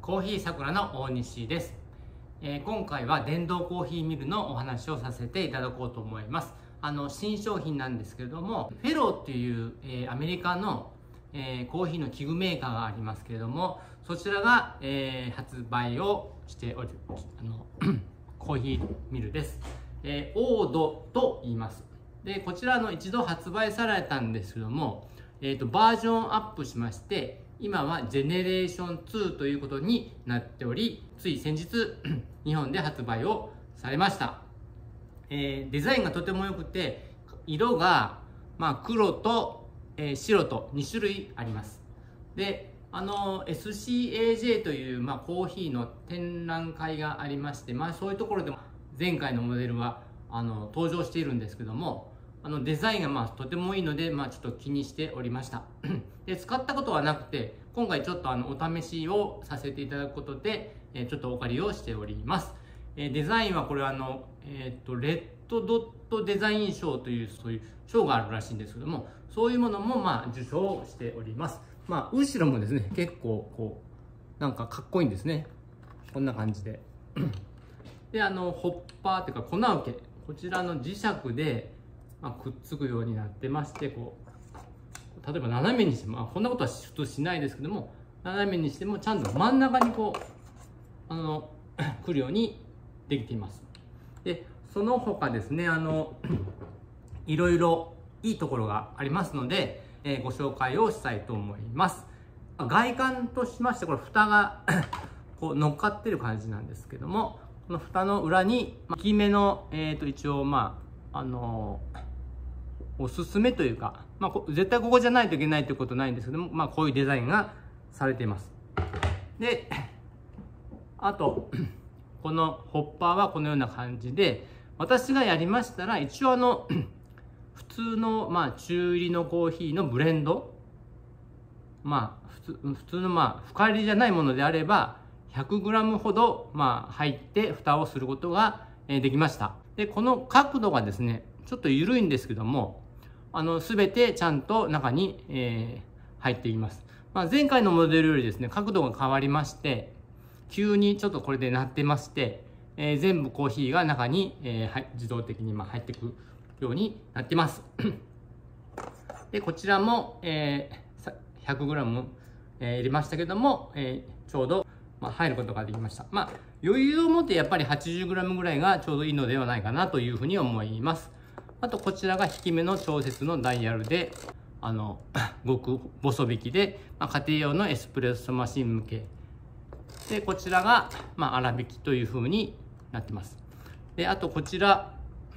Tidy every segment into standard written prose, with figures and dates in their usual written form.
コーヒーさくらの大西です。今回は電動コーヒーミルのお話をさせていただこうと思います。新商品なんですけれども、フェローっていう、アメリカの、コーヒーの器具メーカーがありますけれども、そちらが、発売をしておりコーヒーミルです。オードと言います。で、こちら一度発売されたんですけども、バージョンアップしまして、今はジェネレーション2ということになっており、つい先日日本で発売をされました。デザインがとても良くて、色が、黒と、白と2種類あります。で、SCAJ という、コーヒーの展覧会がありまして、そういうところでも前回のモデルは登場しているんですけども、デザインがとてもいいので、ちょっと気にしておりました。で、使ったことはなくて、今回ちょっとお試しをさせていただくことで、ちょっとお借りをしております。デザインはこれレッドドットデザイン賞という、そういう賞があるらしいんですけども、そういうものも受賞しております。後ろもですね、結構なんかかっこいいんですね。こんな感じで。で、ホッパーというか粉受け、こちらの磁石で、くっつくようになってまして、例えば斜めにしても、こんなことは普通しないですけども、斜めにしてもちゃんと真ん中に来るようにできています。で、その他ですね、いろいろいいところがありますので、ご紹介をしたいと思います。外観としまして、これ蓋が乗っかってる感じなんですけども、この蓋の裏に大きめの、一応おすすめというか、絶対ここじゃないといけないということないんですけども、こういうデザインがされています。で、あと、このホッパーはこのような感じで、私がやりましたら、一応普通の、中入りのコーヒーのブレンド、普通の深入りじゃないものであれば、100g ほど、入って蓋をすることができました。で、この角度がですね、ちょっと緩いんですけども、すべてちゃんと中に、入っています。前回のモデルよりですね、角度が変わりまして、急にちょっとこれでなってまして、全部コーヒーが中に、自動的に入っていくようになってます。で、こちらも、100g、入れましたけども、ちょうど、入ることができました。余裕を持ってやっぱり 80g ぐらいがちょうどいいのではないかなというふうに思います。あとこちらが引き目の調節のダイヤルで、極細引きで、家庭用のエスプレッソマシン向け。で、こちらが、粗挽きというふうになってます。で、あとこちら、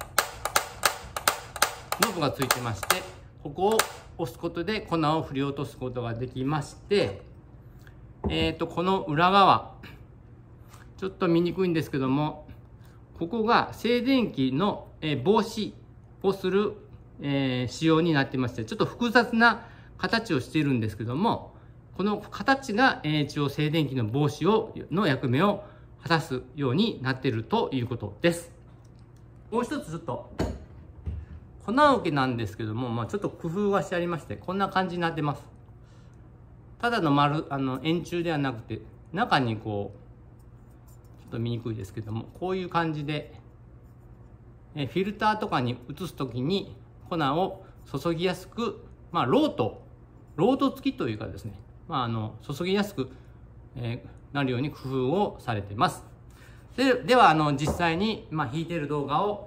ノブがついてまして、ここを押すことで粉を振り落とすことができまして、この裏側、ちょっと見にくいんですけども、ここが静電気の防止をする仕様になってまして、ちょっと複雑な形をしているんですけども、この形が一応静電気の防止の役目を果たすようになっているということです。もう一つちょっと粉受けなんですけども、ちょっと工夫がしてありまして、こんな感じになってます。ただの円柱ではなくて、中にちょっと見にくいですけども、こういう感じで、フィルターとかに移すときに粉を注ぎやすく、ロート付きというかですね、注ぎやすく、なるように工夫をされています。では、実際に、弾いている動画を、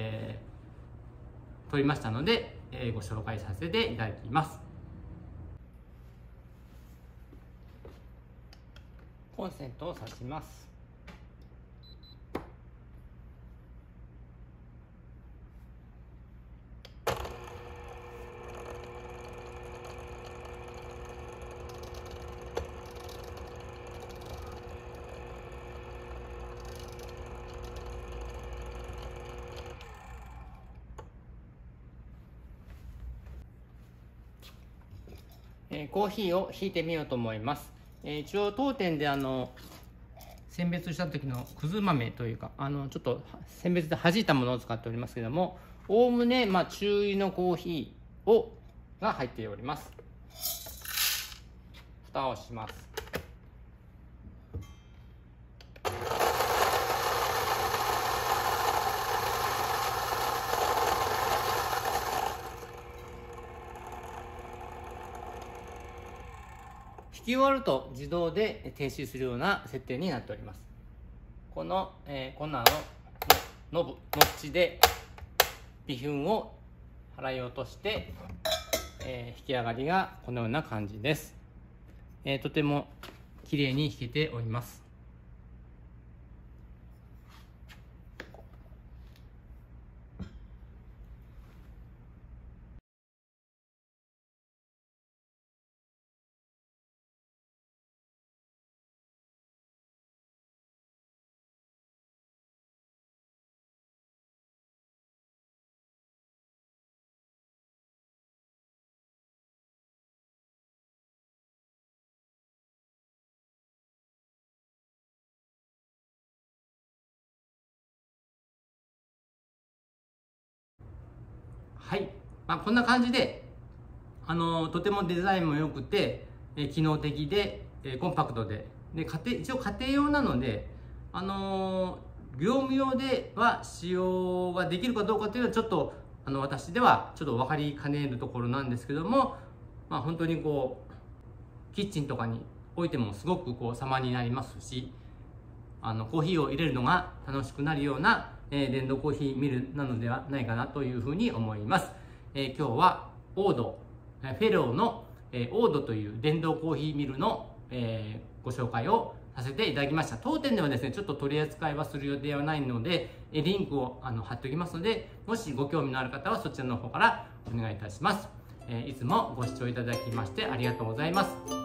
撮りましたので、ご紹介させていただきます。コンセントを挿します。コーヒーを引いてみようと思います。一応当店で選別した時のくず豆というかちょっと選別で弾いたものを使っておりますけども、おおむね中入りのコーヒーが入っております。蓋をします。 引き終わると自動で停止するような設定になっております。この、こんなのノッチで微粉を払い落として、引き上がりがこのような感じです。とても綺麗に引けております。はい、こんな感じでとてもデザインも良くて、機能的で、コンパクトで、一応家庭用なので、業務用では使用ができるかどうかというのはちょっと私ではちょっと分かりかねるところなんですけども、本当にこうキッチンとかに置いてもすごくこう様になりますし、コーヒーを入れるのが楽しくなるような、電動コーヒーミルなのではないかなというふうに思います。今日はオードフェローの、オードという電動コーヒーミルの、ご紹介をさせていただきました。当店ではですね、ちょっと取り扱いはする予定はないので、リンクを貼っておきますので、もしご興味のある方はそちらの方からお願いいたします。いつもご視聴いただきましてありがとうございます。